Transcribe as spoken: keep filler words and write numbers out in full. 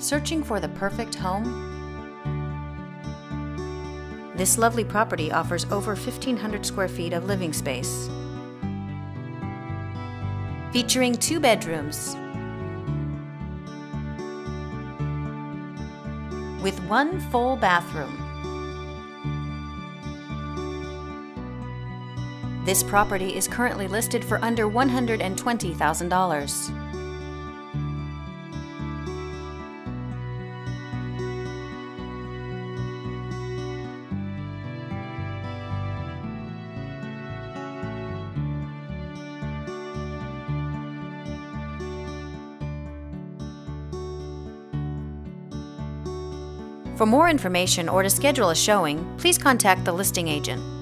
Searching for the perfect home? This lovely property offers over fifteen hundred square feet of living space, featuring two bedrooms with one full bathroom. This property is currently listed for under one hundred twenty thousand dollars. For more information or to schedule a showing, please contact the listing agent.